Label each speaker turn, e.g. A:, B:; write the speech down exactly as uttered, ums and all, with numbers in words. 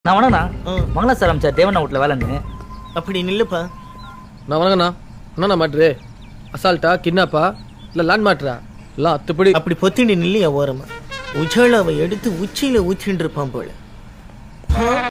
A: நான் வணங்கண்ணா. மங்களாசாரம் சார் தேவண்ணா வீட்டில் வேலைன்னு.
B: அப்படி நில்லுப்பா.
C: நான் வணங்கண்ணா. என்னண்ணா மாட்டுரு? அசால்ட்டா கிட்னாப்பா இல்லை லேண்ட் மாட்டுறா எல்லாம் அத்துப்படி.
B: அப்படி பொத்திண்டி நில்லையா ஓரமா? உஜாலாவை எடுத்து உச்சியில ஊற்றின்னு இருப்பான் போல.